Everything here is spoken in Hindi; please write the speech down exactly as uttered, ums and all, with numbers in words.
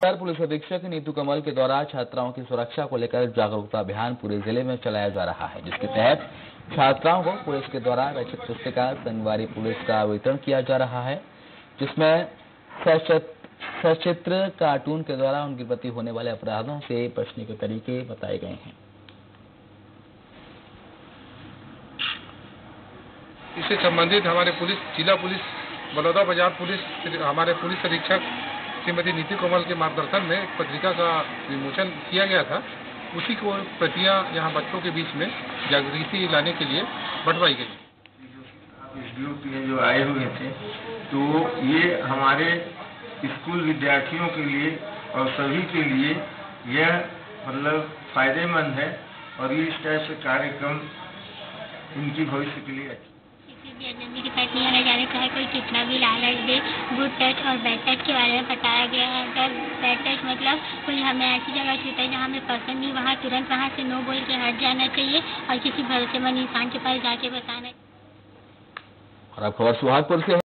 पुलिस अधीक्षक नीतू कमल के द्वारा छात्राओं की सुरक्षा को लेकर जागरूकता अभियान पूरे जिले में चलाया जा रहा है, जिसके तहत छात्राओं को पुलिस के द्वारा रचित पुस्तिका संगवारी पुलिस का वितरण किया जा रहा है, जिसमें सचित्र कार्टून के द्वारा उनके प्रति होने वाले अपराधों से बचने के तरीके बताए गए हैं। इससे संबंधित हमारे पुलिस जिला पुलिस बलौदा बाजार पुलिस हमारे पुलिस अधीक्षक श्रीमती नीतू कमल के मार्गदर्शन में एक पत्रिका का विमोचन किया गया था। उसी को प्रतियां यहाँ बच्चों के बीच में जागृति लाने के लिए बंटवाई गई। इस ग्रुप में जो आए हुए थे तो ये हमारे स्कूल विद्यार्थियों के लिए और सभी के लिए यह मतलब फायदेमंद है और ये इस तरह से कार्यक्रम उनकी भविष्य के लिए अच्छा। मेरी पत्नी आने जाने चाहे कोई कितना भी लालच दे, गुड टच और बैड टच के बारे में बताया गया है। अगर बैड टच मतलब कोई हमें ऐसी जगह छूता है जहाँ हमें पसंद नहीं, वहाँ तुरंत वहाँ से नो बोल के हट जाना चाहिए और किसी भरोसेमंद इंसान के पास जाके बताना। और अब खबर सुहागपुर से है।